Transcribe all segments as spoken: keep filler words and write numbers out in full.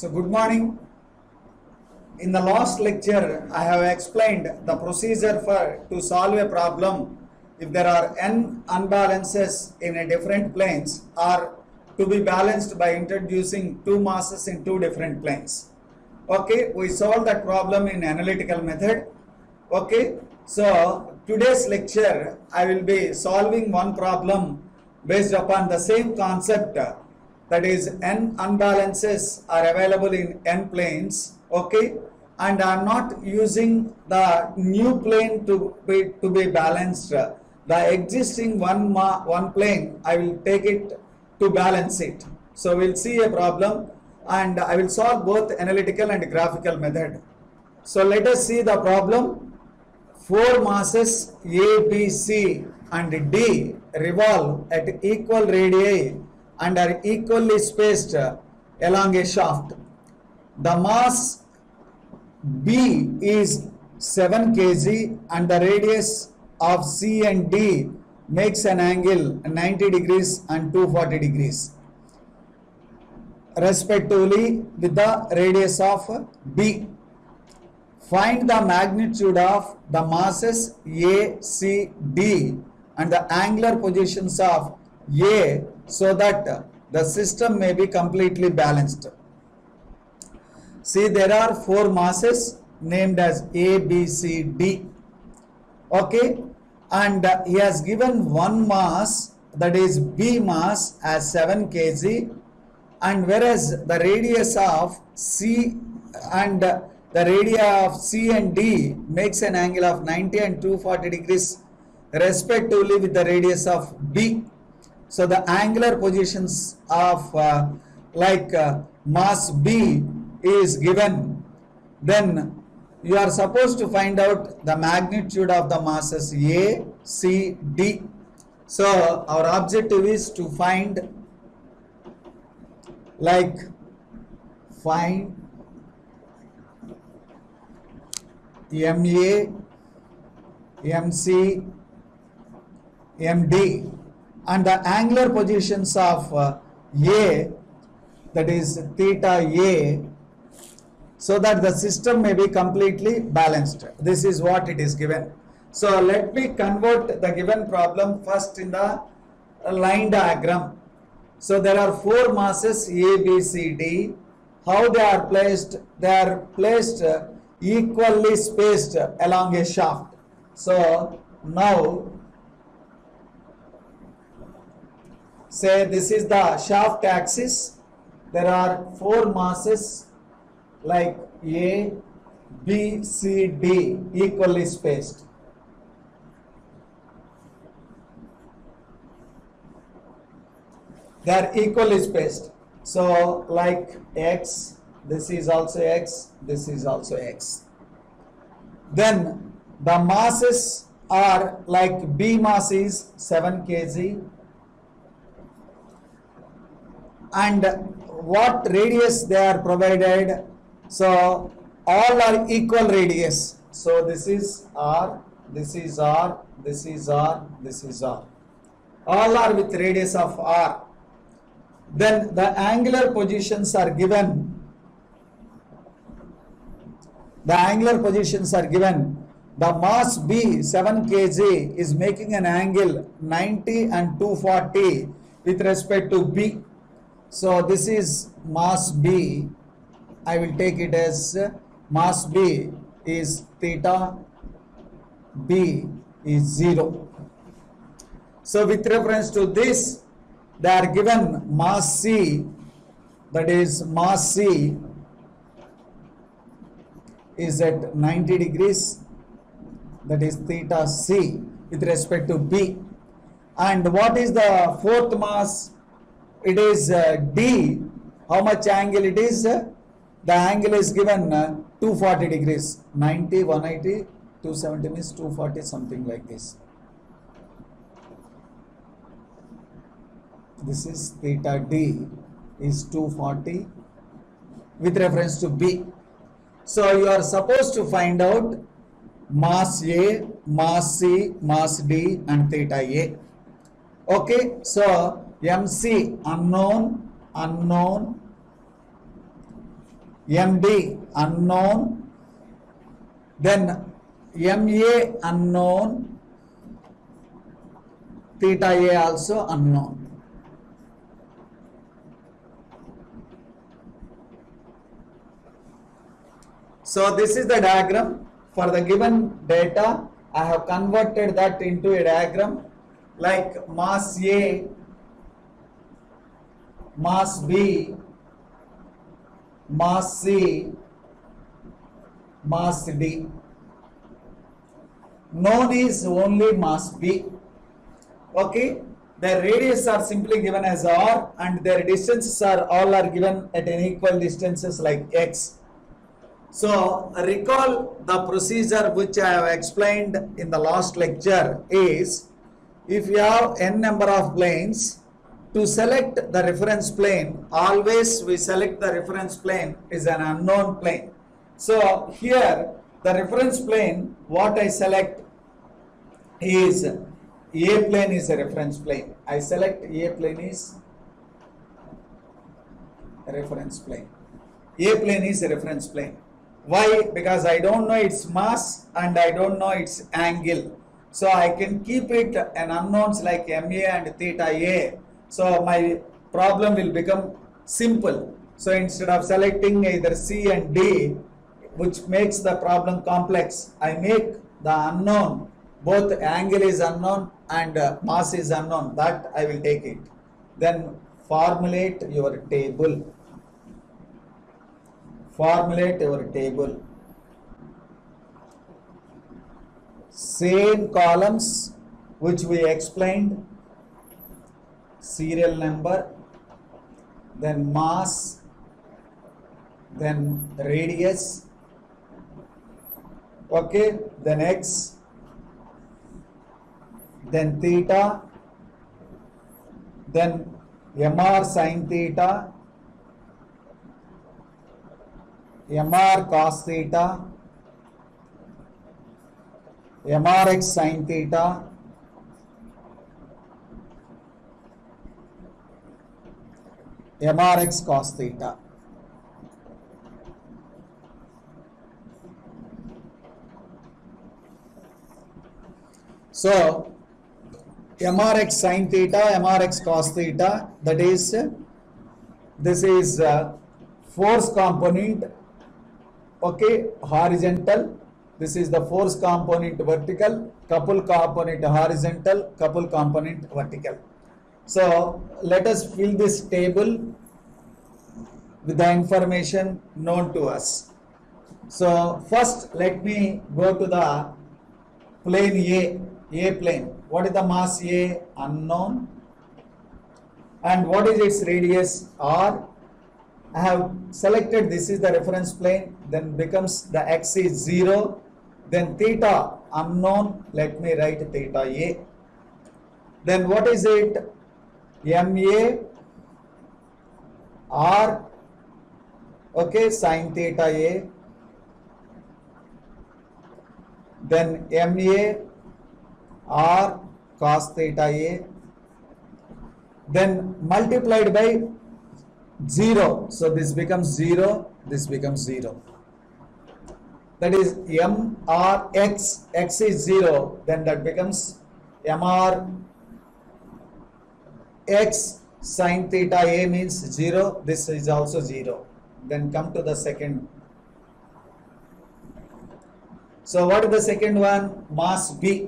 So good morning. In the last lecture, I have explained the procedure for to solve a problem if there are n unbalances in a different planes or to be balanced by introducing two masses in two different planes. Okay, we solved that problem in analytical method. Okay, so today's lecture I will be solving one problem based upon the same concept, that is n unbalances are available in n planes. Okay, and I am not using the new plane to be to be balanced. The existing one ma one plane I will take it to balance it. So we'll see a problem and I will solve both analytical and graphical method. So let us see the problem. Four masses A, B, C and D revolve at equal radii and are equally spaced along a shaft. The mass B is seven kilograms and the radius of C and D makes an angle ninety degrees and two hundred forty degrees respectively with the radius of B. Find the magnitude of the masses A, C, D and the angular positions of A so that the system may be completely balanced. See, there are four masses named as A, B, C, D. Okay, and uh, he has given one mass, that is B mass, as seven kilograms, and whereas the radius of C and uh, the radii of C and D makes an angle of ninety and two hundred forty degrees respectively with the radius of B. So the angular positions of uh, like uh, mass B is given. Then you are supposed to find out the magnitude of the masses A, C, D. So our objective is to find like find M A, M C, M D and the angular positions of uh, A, that is theta A, so that the system may be completely balanced. This is what it is given. So let me convert the given problem first in the line diagram. So there are four masses A, B, C, D. How they are placed? They are placed uh, equally spaced along a shaft. So now say this is the shaft axis. There are four masses like A, B, C, D equally spaced. They are equally spaced. So like X, this is also X, this is also X. Then the masses are like B mass is seven kilograms and what radius they are provided. So all are equal radius. So this is R, this is R, this is R, this is R. All are with radius of R. Then the angular positions are given. The angular positions are given. The mass B, seven kilograms, is making an angle ninety and two hundred forty with respect to B. So this is mass B. I will take it as mass B is theta, B is zero. So with reference to this, they are given mass C, that is mass C is at ninety degrees, that is theta C with respect to B. And what is the fourth mass? It is uh, D. How much angle it is? The angle is given uh, two hundred forty degrees, ninety, one eighty, two seventy means two forty, something like this. This is theta D is two forty with reference to B. So you are supposed to find out mass A, mass C, mass D and theta A. Okay, so M C unknown, unknown, M D unknown, then M A unknown, theta A also unknown. So this is the diagram for the given data. I have converted that into a diagram like mass A, mass B, mass C, mass D. Known is only mass B. Okay, their radius are simply given as R and their distances are all are given at an equal distances like X. So recall the procedure which I have explained in the last lecture is, if you have n number of planes, to select the reference plane, always we select the reference plane is an unknown plane. So here the reference plane what I select is A plane is a reference plane. I select A plane is a reference plane. A plane is a reference plane. Why? Because I don't know its mass and I don't know its angle. So I can keep it an unknowns like M A and theta A. So my problem will become simple. So instead of selecting either C and D, which makes the problem complex, I make the unknown, both angle is unknown and uh, mass is unknown, that I will take it. Then formulate your table. Formulate your table. Same columns which we explained, serial number, then mass, then radius, okay, then X, then theta, then M R sin theta, M R cos theta, M R X sin theta, M R X cos theta. So M R X sin theta, M R X cos theta, that is, this is uh, force component, okay, horizontal. This is the force component vertical, couple component horizontal, couple component vertical. So let us fill this table with the information known to us. So first let me go to the plane A, A plane. What is the mass A? Unknown. And what is its radius? R. I have selected this is the reference plane, then becomes the X is zero, then theta unknown, let me write theta A. Then what is it? M A R, okay, sin theta A, then M A R cos theta A, then multiplied by zero, so this becomes zero, this becomes zero. That is M R X, X is zero, then that becomes M R X sin theta A means zero, this is also zero. Then come to the second. So what is the second one? Mass B.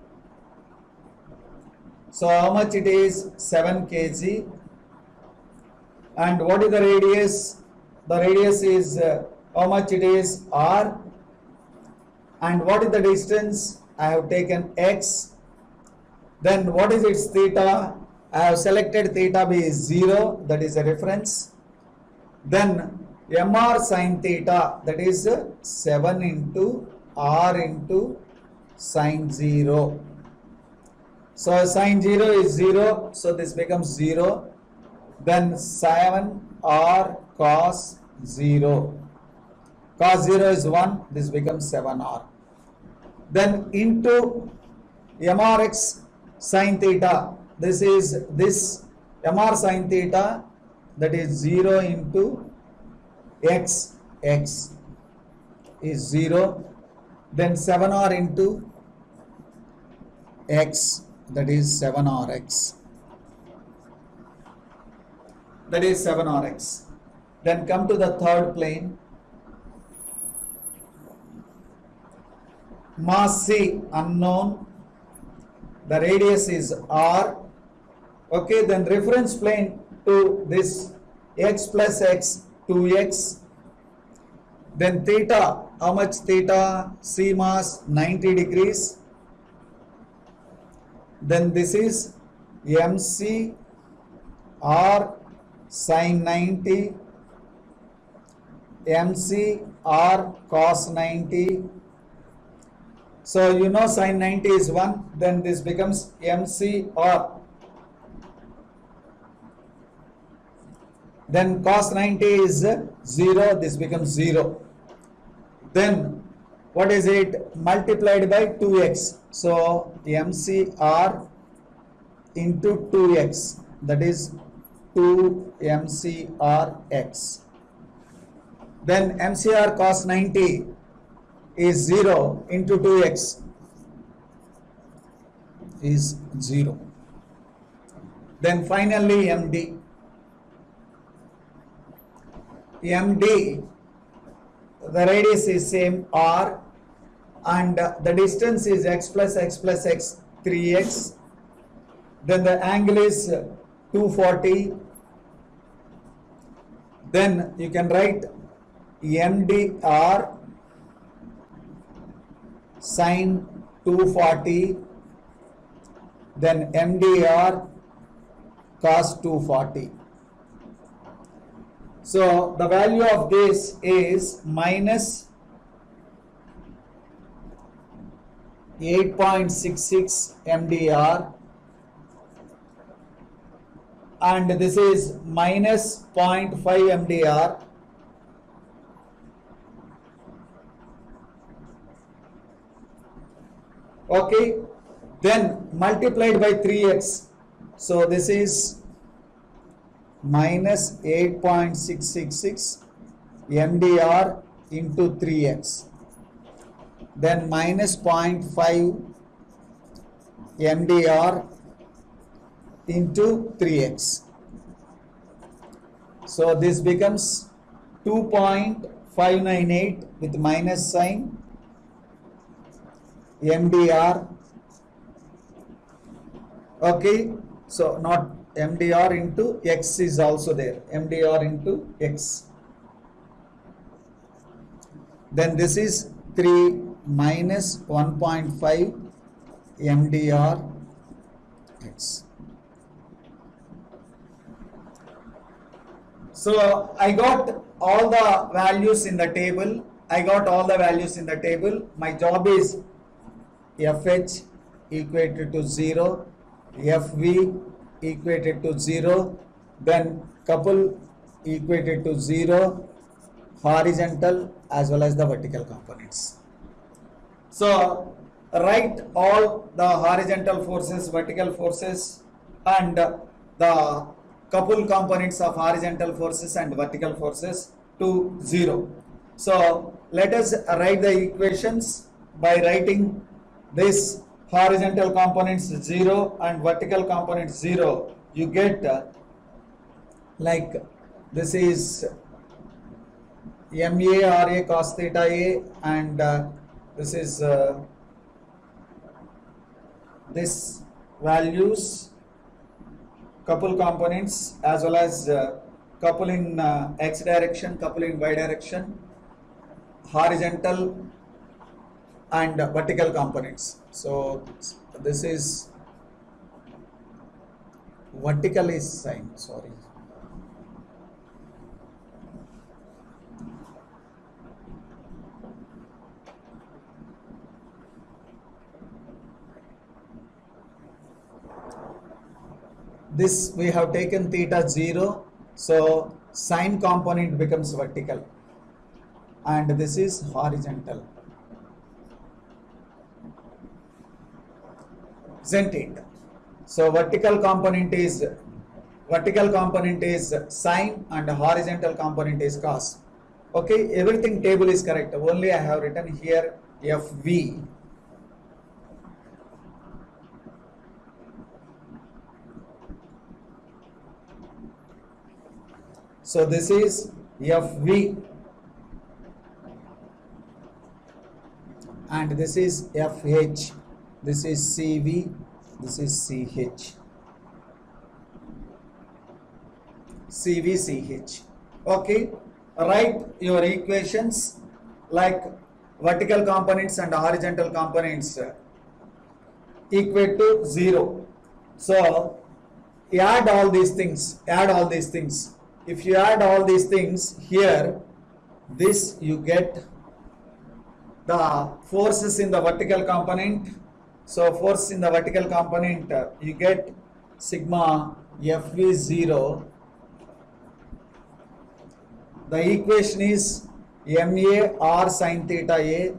So how much it is? seven kilograms. And what is the radius? The radius is uh, how much it is? R. And what is the distance? I have taken X. Then what is its theta? I have selected theta B is zero, that is a reference. Then M R sin theta, that is uh, seven into R into sin zero. So sin zero is zero, so this becomes zero. Then seven R cos zero. Cos zero is one, this becomes seven R. Then into M R X sin theta, this is this M R sin theta, that is zero into X. x is zero, then seven r into x, that is seven r x, that is seven r x. Then come to the third plane, mass C unknown, the radius is r. Okay, then reference plane to this x plus x, two x. Then theta, how much theta? C mass ninety degrees. Then this is M C R sine ninety, M C R cos ninety. So you know sine ninety is one, then this becomes M C R. Then cos ninety is zero, this becomes zero. Then what is it? Multiplied by two x. So M C R into two x, that is two M C R x. Then M C R cos ninety is zero into two x is zero. Then finally M D. M D, the radius is same r, and the distance is x plus x plus x, three x. Then the angle is two forty. Then you can write M D R sine two forty, then M D R cos two forty. So the value of this is minus eight point six six M D R, and this is minus zero point five M D R. Okay, then multiplied by three x. So this is minus eight point six six six M D R into three x. Then minus zero point five M D R into three x. So this becomes two point five nine eight with minus sign M D R. Okay, so not M D R into x is also there, M D R into x. Then this is three minus one point five M D R x. So I got all the values in the table. I got all the values in the table. My job is F H equated to zero, F V equated to zero, then couple equated to zero, horizontal as well as the vertical components. So write all the horizontal forces, vertical forces, and the couple components of horizontal forces and vertical forces to zero. So let us write the equations by writing this horizontal components zero and vertical components zero. You get uh, like this is M A R A cos theta A, and uh, this is uh, this values, couple components as well as uh, couple in uh, x direction, couple in y direction, horizontal and uh, vertical components. So this is vertical is sign, sorry. This we have taken theta zero, so sine component becomes vertical, and this is horizontal. Isn't it? So vertical component is vertical component is sine and horizontal component is cos. Okay, everything table is correct. Only I have written here F V. So this is F V and this is F H. This is C V. This is C H. C V C H. Okay, write your equations like vertical components and horizontal components equal to zero. So add all these things, add all these things. If you add all these things here, this you get the forces in the vertical component. So force in the vertical component, uh, you get sigma F V zero. The equation is M A R sin theta A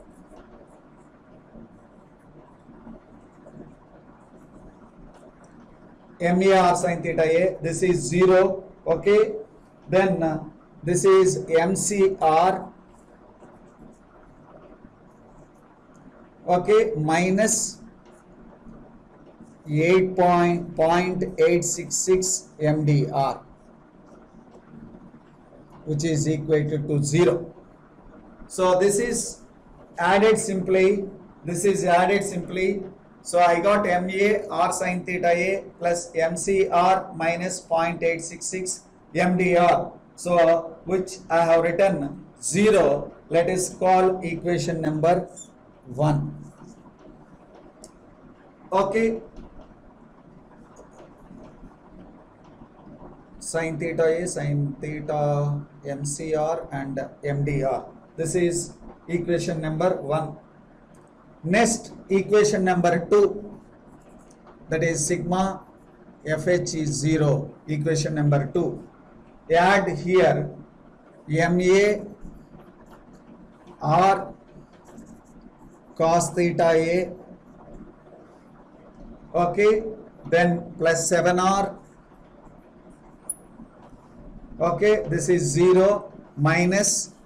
M A R sin theta A. This is zero. Okay. Then uh, this is M C R. Okay, minus eight point eight six six M D R, which is equal to zero. So this is added simply, this is added simply. So I got M A R sin theta A plus M C R minus zero point eight six six M D R. So which I have written zero. Let us call equation number one. Okay. Sin theta A, sin theta M C R and M D R. This is equation number one. Next, equation number two, that is sigma F H is zero, equation number two. Add here M A R cos theta A, okay, then plus seven R, okay, this is zero minus zero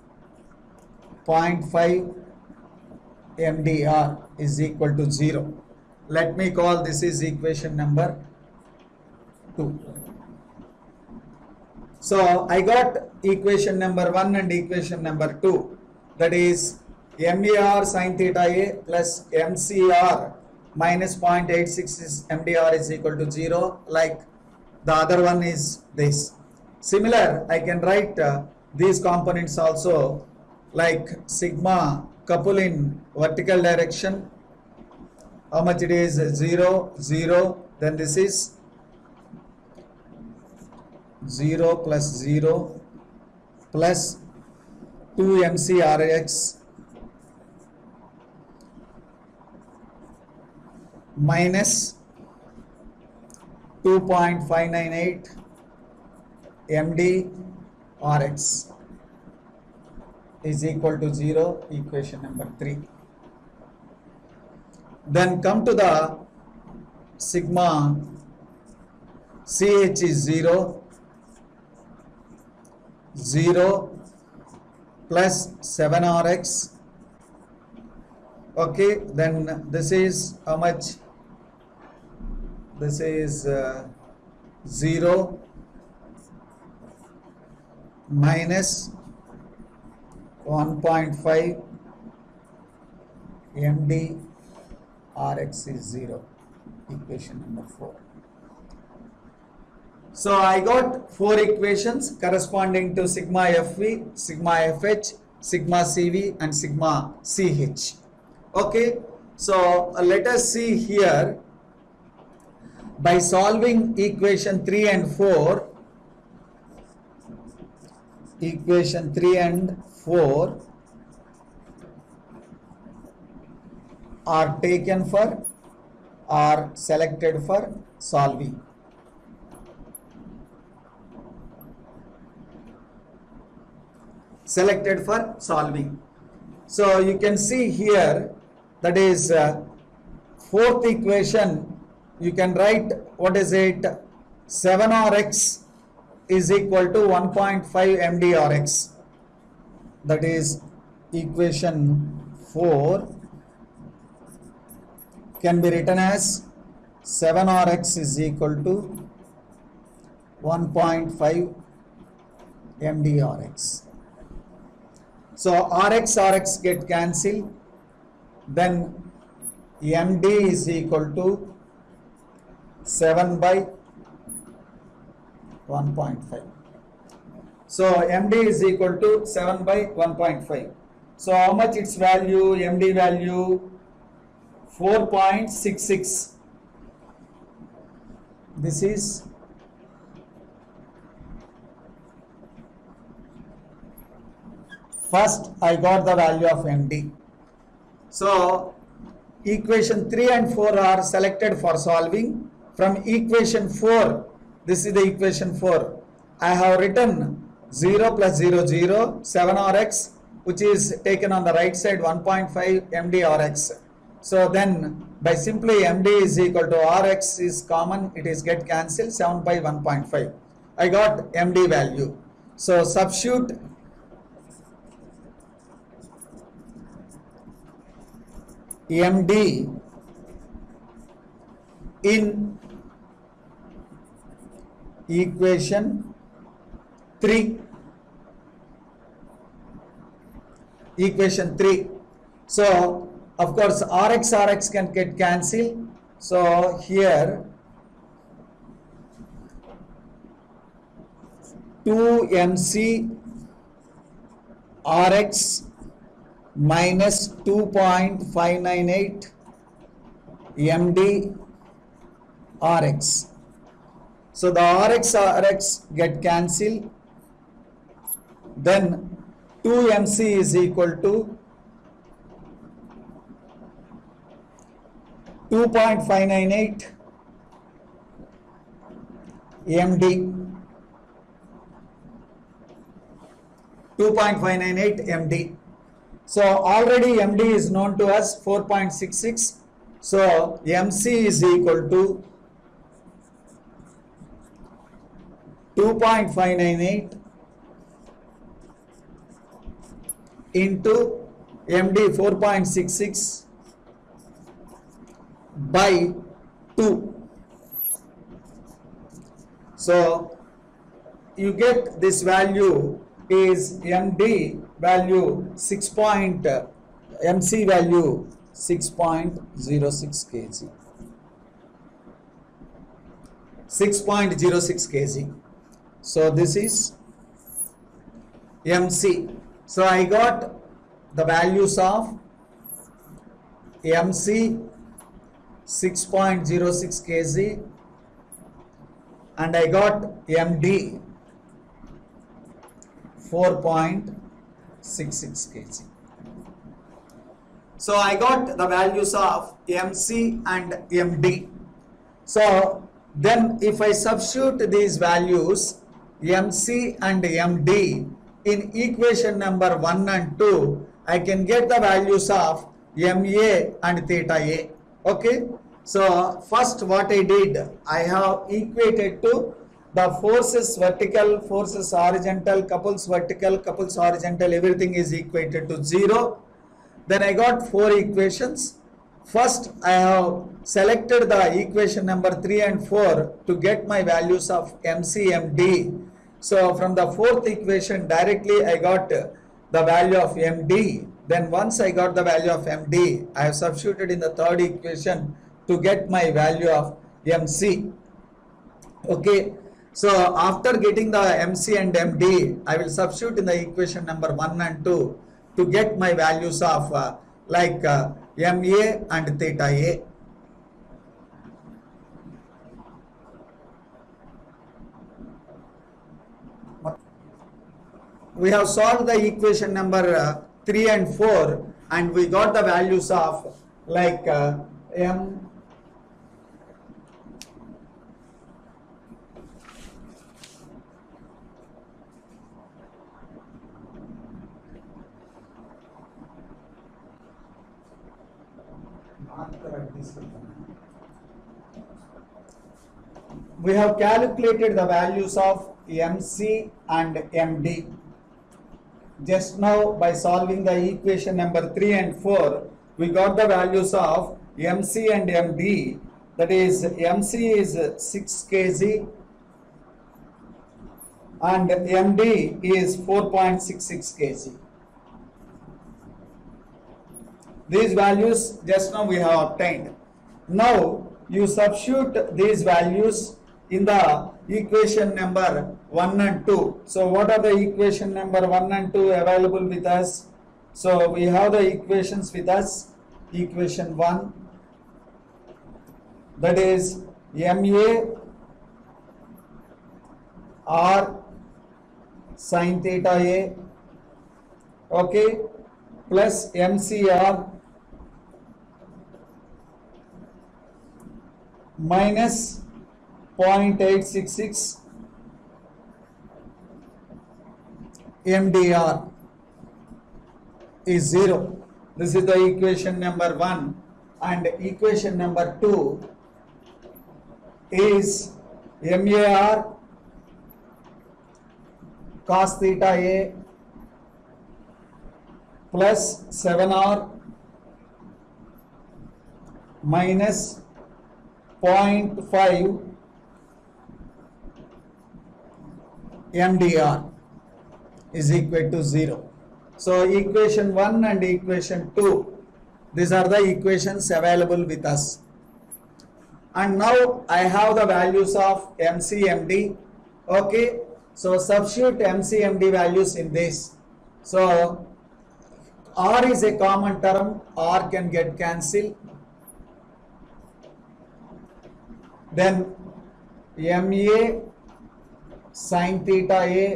point five M D R is equal to zero. Let me call this is equation number two. So I got equation number one and equation number two, that is M A R sin theta A plus M C R minus zero point eight six M D R is equal to zero, like the other one is this. Similar, I can write uh, these components also, like sigma couple in vertical direction, how much it is, zero, zero, then this is zero plus zero plus two M C R X minus two point five nine eight M D R X is equal to zero, equation number three. Then come to the sigma C H is zero, zero plus seven R X, okay, then this is how much, this is uh, zero minus one point five M D R X is zero, equation number four. So I got four equations corresponding to sigma F V, sigma F H, sigma C V and sigma C H. Okay, so uh, let us see here, by solving equation three and four, equation three and four are taken for, are selected for solving. Selected for solving. So you can see here, that is uh, fourth equation, you can write, what is it, seven R X is equal to one point five M D R X. that is equation four, can be written as seven R X is equal to one point five M D R X. So R X R X get cancelled, then M D is equal to seven by one point five. So M D is equal to seven by one point five. So how much its value? M D value four point six six. This is first I got the value of M D. So equation three and four are selected for solving. From equation four, this is the equation four. I have written zero plus zero, zero, seven R X, which is taken on the right side one point five M D R X. So then by simply M D is equal to R X is common, it is get cancelled, seven by one point five. I got M D value. So substitute M D in equation three. Equation three. So of course R X R X can get cancelled. So here two M C R X minus two point five nine eight M D R X. So the R X R X get cancelled, then two M C is equal to two point five nine eight M D. two point five nine eight M D. So already M D is known to us four point six six. So M C is equal to two point five nine eight into M D four point six six by two. So you get this value is M D value six point, M C value six point zero six kilograms. six point zero six kilograms. So this is M C. So I got the values of M C six point zero six kilograms and I got M D four point six six kilograms. So I got the values of M C and M D. So then if I substitute these values M C and M D in equation number one and two, I can get the values of M A and theta A. Okay. So first what I did, I have equated to the forces vertical, forces horizontal, couples vertical, couples horizontal, everything is equated to zero. Then I got four equations. First I have selected the equation number three and four to get my values of M C, M D. So from the fourth equation directly I got the value of M D. Then once I got the value of M D, I have substituted in the third equation to get my value of M C. Okay. So after getting the M C and M D, I will substitute in the equation number one and two to get my values of uh, like uh, M A and theta A. We have solved the equation number uh, three and four and we got the values of like uh, M we have calculated the values of M C and M D. just now by solving the equation number three and four, we got the values of M C and M D. That is, M C is six kilograms and M D is four point six six kilograms. These values just now we have obtained. Now you substitute these values in the equation number one and two. So what are the equation number one and two available with us? So we have the equations with us. Equation one, that is M A R sin theta A, okay, plus M C R minus zero point eight six six M D R is zero. This is the equation number one, and equation number two is M A R cos theta A plus seven R minus zero point five M D R is equal to zero. So equation one and equation two, these are the equations available with us. And now I have the values of M C M D. Okay, so substitute M C M D values in this. So R is a common term, R can get cancelled. Then M A sin theta A,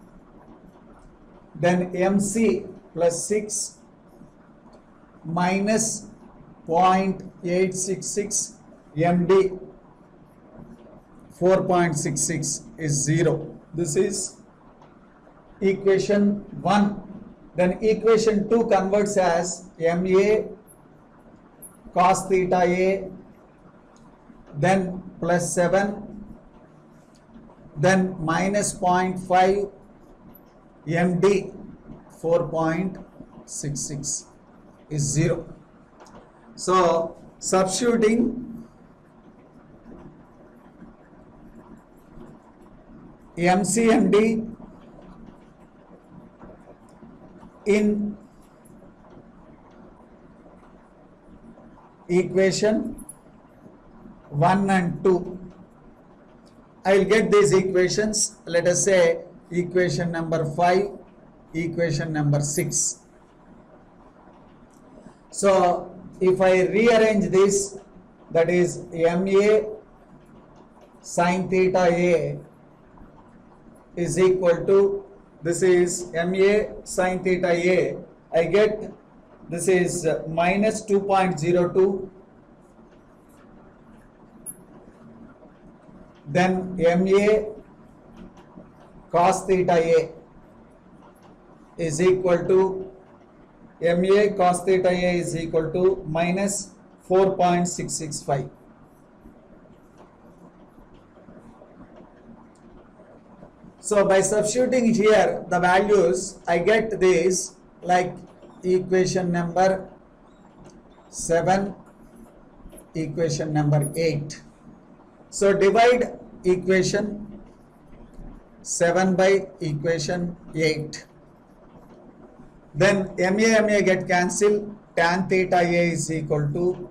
then M C plus six minus zero point eight six six M D four point six six is zero. This is equation one. Then equation two converts as M A cos theta A, then plus seven, then minus zero point five M D four point six six is zero. So substituting M C M D in equation one and two, I will get these equations. Let us say equation number five, equation number six. So if I rearrange this, that is M A sin theta A is equal to, this is M A sin theta A, I get this is minus two point zero two, then M A cos theta A is equal to, M A cos theta A is equal to minus four point six six five. So by substituting here the values, I get this like equation number seven, equation number eight. So divide equation seven by equation eight. Then M A M A get cancelled, tan theta A is equal to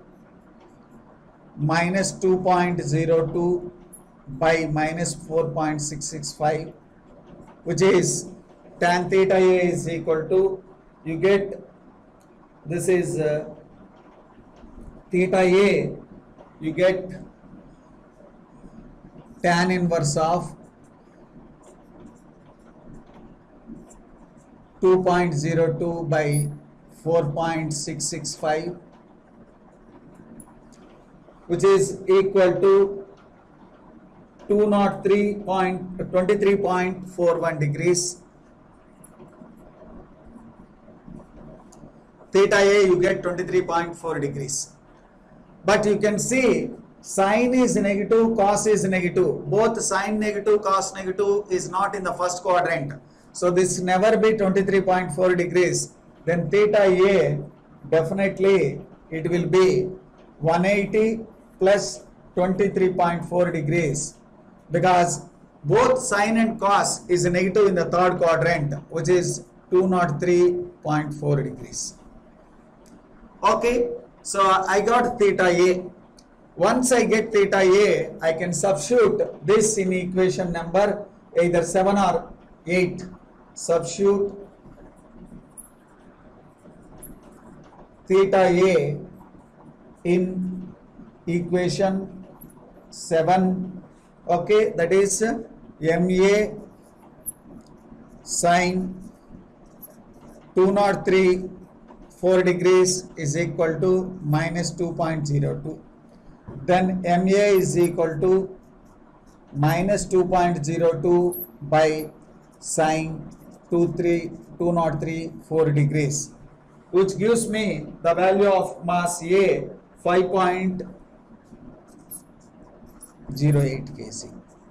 minus two point zero two by minus four point six six five, which is tan theta A is equal to, you get, this is uh, theta A, you get tan inverse of two point zero two by four point six six five, which is equal to two hundred three point two three point four one degrees. Theta A you get twenty-three point four degrees. But you can see sine is negative, cos is negative. Both sine negative, cos negative is not in the first quadrant. So this never be twenty-three point four degrees. Then theta A, definitely it will be one eighty plus twenty-three point four degrees, because both sine and cos is negative in the third quadrant, which is two hundred three point four degrees. Okay, so I got theta A. Once I get theta A, I can substitute this in equation number either seven or eight. Substitute theta A in equation seven. Okay, that is M A sine two hundred three point four degrees is equal to minus two point zero two. Then M A is equal to minus two point zero two by sine two hundred three point four degrees, which gives me the value of mass A five point zero eight kilograms.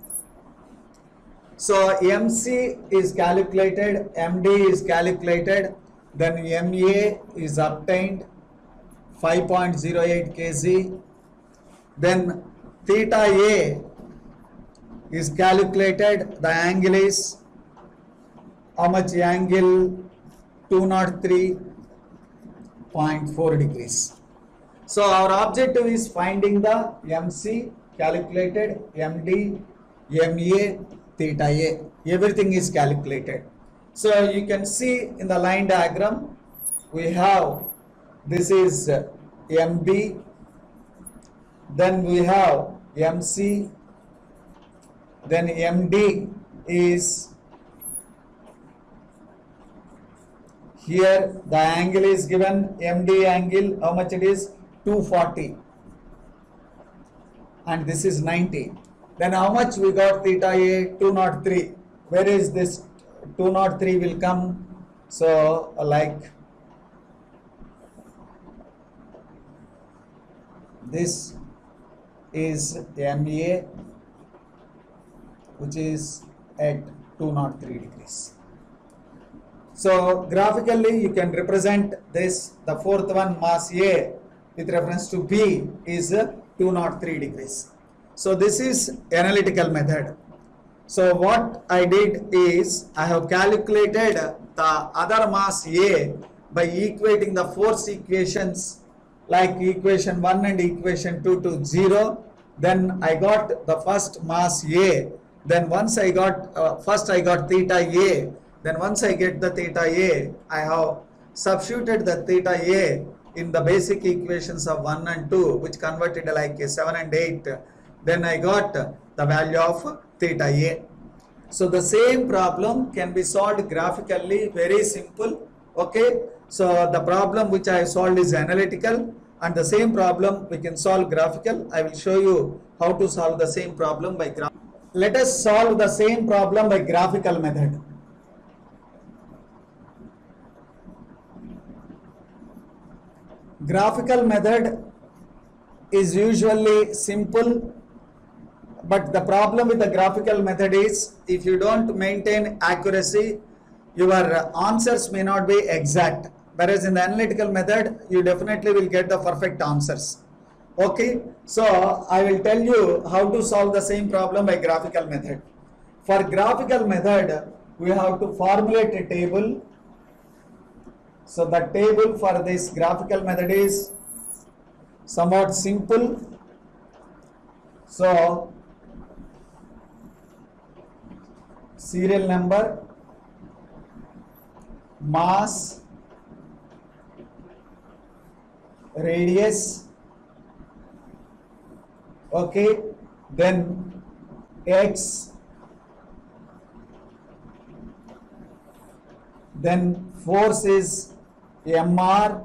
So M C is calculated, M D is calculated, then M A is obtained five point zero eight kilograms. Then theta A is calculated, the angle is how much angle? two hundred three point four degrees. So our objective is finding the M C calculated, M D, M A, theta A, everything is calculated. So you can see in the line diagram, we have, this is M B, then we have M C, then M D is here, the angle is given, M D angle, how much it is? two forty, and this is ninety. Then how much we got theta A? two hundred three. Where is this two hundred three will come? So like this is M A, which is at two hundred three degrees. So graphically you can represent this, the fourth one, mass A with reference to B is two hundred three degrees. So this is analytical method. So what I did is I have calculated the other mass A by equating the force equations like equation one and equation two to zero. Then I got the first mass A. Then once I got, uh, first I got theta A. Then once I get the theta A, I have substituted the theta A in the basic equations of one and two, which converted like seven and eight. Then I got the value of theta A. So the same problem can be solved graphically, very simple. Okay, so the problem which I solved is analytical, and the same problem we can solve graphical. I will show you how to solve the same problem by graph. Let us solve the same problem by graphical method. Graphical method is usually simple, but the problem with the graphical method is if you don't maintain accuracy, your answers may not be exact. Whereas in the analytical method, you definitely will get the perfect answers. Okay, so I will tell you how to solve the same problem by graphical method. For graphical method, we have to formulate a table. So the table for this graphical method is somewhat simple. So serial number, mass, radius, okay, then x, then force is M R,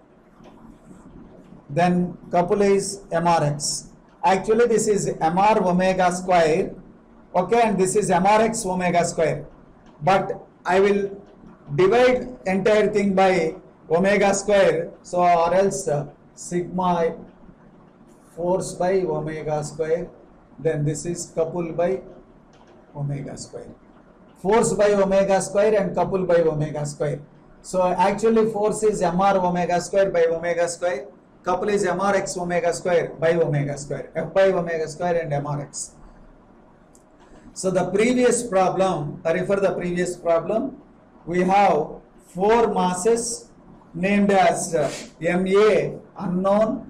then couple is M R X. Actually this is M R omega square, okay, and this is M R X omega square, but I will divide entire thing by omega square, so or else uh, sigma force by omega square, then this is couple by omega square. force by omega square and couple by omega square. So actually force is mr omega square by omega square, couple is mrx omega square by omega square, f by omega square and mrx. So the previous problem, I refer the previous problem, we have four masses named as uh, M A unknown,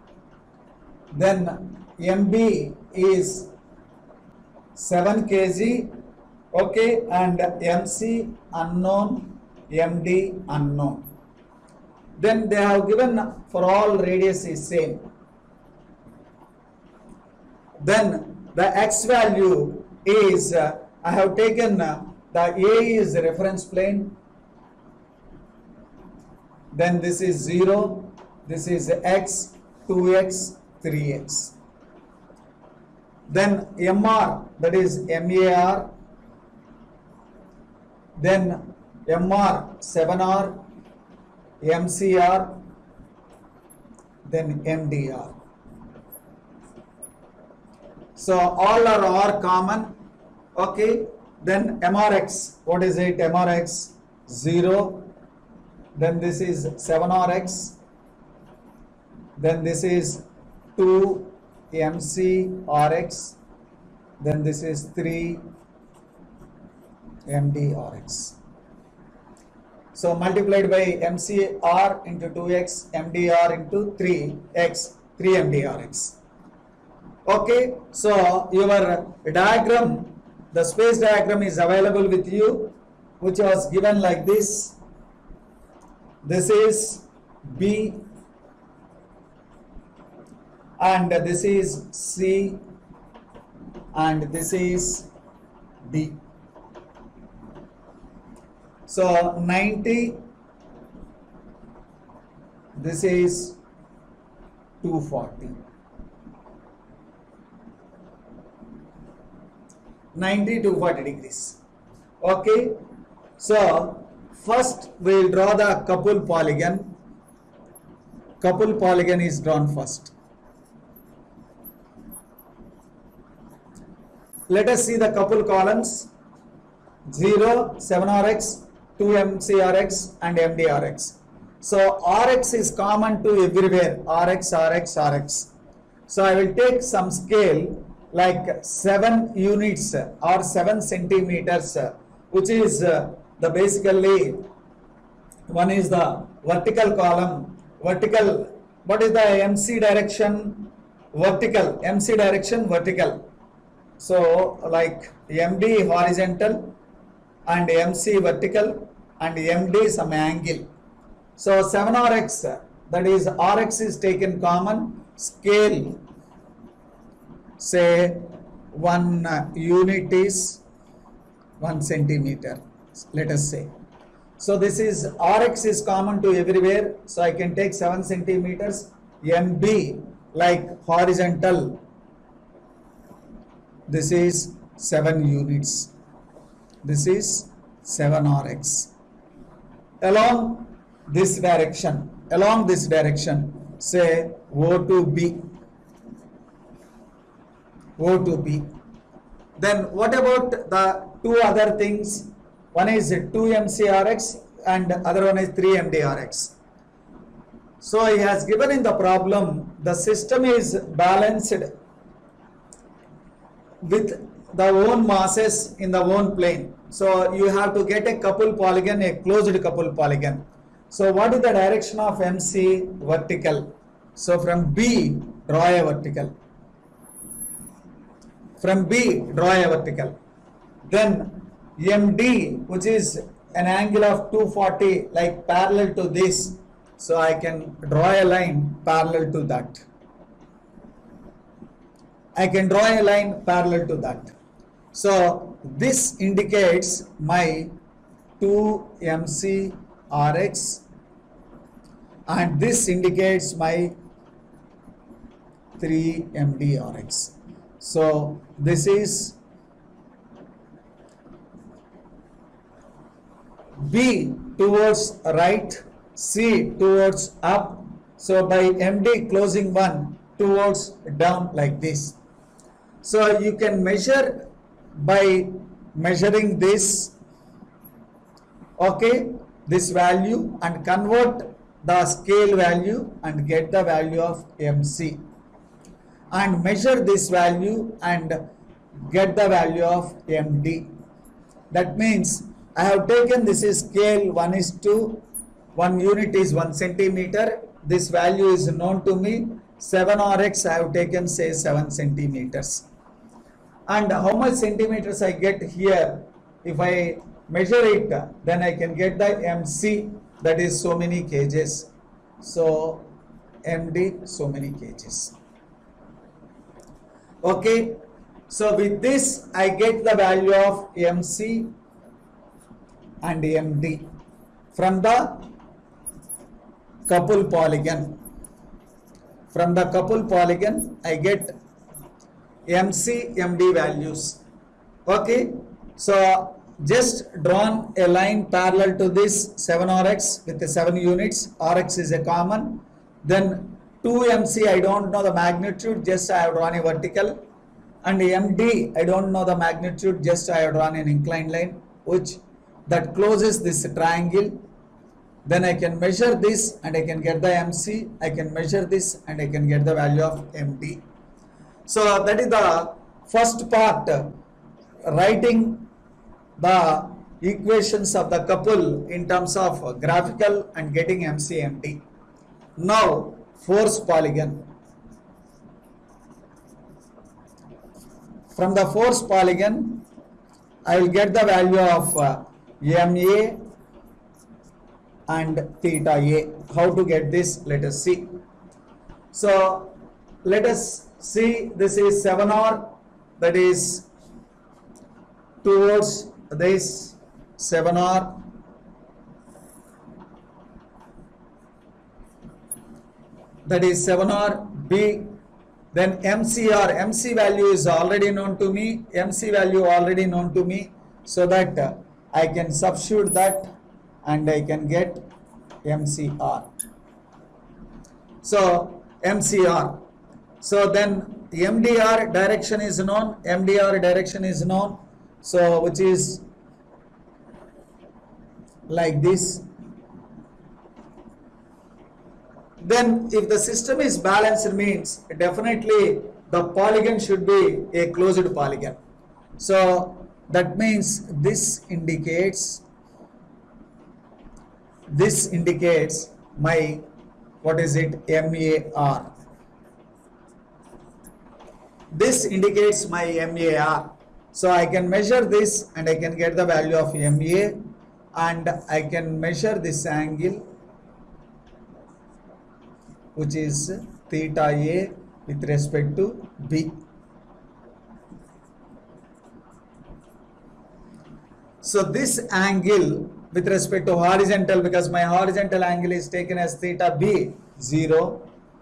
then M B is seven kilograms, okay, and M C unknown, M D unknown. Then they have given for all radius is same. Then the x value is, uh, I have taken uh, the A is the reference plane, then this is zero, this is x, two x, three x. Then M R, that is M A R, then M R, seven R, M C R, then M D R. So all are R common, okay. Then M R X, what is it? M R X, zero, then this is seven R X, then this is two M C R X, then this is three M D R X. So multiplied by M C R into two x, M D R into three x, three M D R X. Okay, so your diagram, the space diagram is available with you, which was given like this. This is B and this is C and this is D. So ninety, this is two forty. ninety to forty degrees. Okay. So first we will draw the couple polygon. Couple polygon is drawn first. Let us see the couple columns. zero, seven R X, two M C R X and M D R X. So R X is common to everywhere. R X, R X, R X. So I will take some scale like seven units or seven centimeters, which is uh, the basically one is the vertical column. Vertical, what is the M C direction? Vertical, M C direction vertical. So like M D horizontal and M C vertical and M D some angle. So seven R X, that is R X is taken common, scale say one uh, unit is one centimeter, let us say. So this is R X is common to everywhere, so I can take seven centimeters. M B like horizontal, this is seven units, this is seven R X. Along this direction, along this direction, say O to B, O to B. Then what about the two other things? One is two M C R X and other one is three M D R X. So he has given in the problem, the system is balanced with the own masses in the own plane. So you have to get a couple polygon, a closed couple polygon. So what is the direction of M C? Vertical. So from B, draw a vertical. From B, draw a vertical. Then M D, which is an angle of two forty, like parallel to this. So I can draw a line parallel to that. I can draw a line parallel to that. So this indicates my two M C R X and this indicates my three M D R X. So this is B towards right, C towards up. So by M D closing one towards down like this. So you can measure by measuring this, okay, this value and convert the scale value and get the value of M C, and measure this value and get the value of M D. That means I have taken this is scale one is to one unit is one centimeter. This value is known to me. seven R X I have taken say seven centimeters. And how much centimeters I get here? If I measure it, then I can get the M C, that is so many kgs. So M D so many kgs. Okay. So with this I get the value of M C and M D from the couple polygon. From the couple polygon I get M C, M D values. Okay. So just drawn a line parallel to this seven R X with the seven units. R X is a common. Then two M C I don't know the magnitude, just I have drawn a vertical. And M D I don't know the magnitude, just I have drawn an inclined line which that closes this triangle. Then I can measure this and I can get the M C. I can measure this and I can get the value of M D. So that is the first part, writing the equations of the couple in terms of graphical and getting M C, M D. Now force polygon. From the force polygon I will get the value of uh, M A and theta A. How to get this? Let us see. So let us see, this is seven R, that is towards this seven R. That is seven R B. Then M C R, M C value is already known to me, M C value already known to me, so that uh, I can substitute that and I can get M C R. So M C R. So then M D R direction is known, M D R direction is known, so which is like this. Then if the system is balanced, means definitely the polygon should be a closed polygon. So that means this indicates, this indicates my, what is it, M A R. This indicates my M A R. So I can measure this and I can get the value of M A, and I can measure this angle which is theta A with respect to B. So this angle with respect to horizontal, because my horizontal angle is taken as theta B, zero.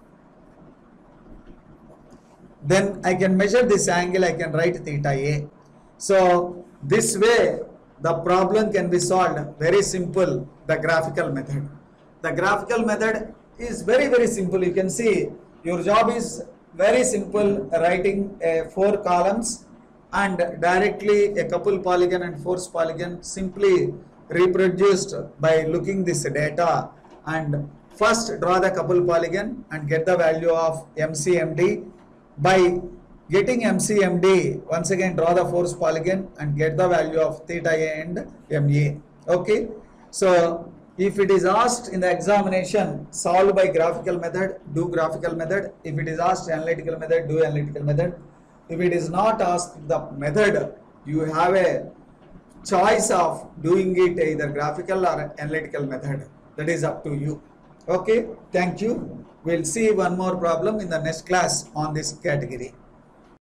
Then I can measure this angle, I can write theta A. So this way the problem can be solved very simple, the graphical method. The graphical method is very very simple. You can see your job is very simple, writing uh, four columns and directly a couple polygon and force polygon simply reproduced by looking this data, and first draw the couple polygon and get the value of M C M D. By getting M C M D, once again draw the force polygon and get the value of theta A and M A. Okay, so if it is asked in the examination, solve by graphical method, do graphical method. If it is asked analytical method, do analytical method. If it is not asked the method, you have a choice of doing it either graphical or analytical method. That is up to you. Okay, thank you. We'll see one more problem in the next class on this category.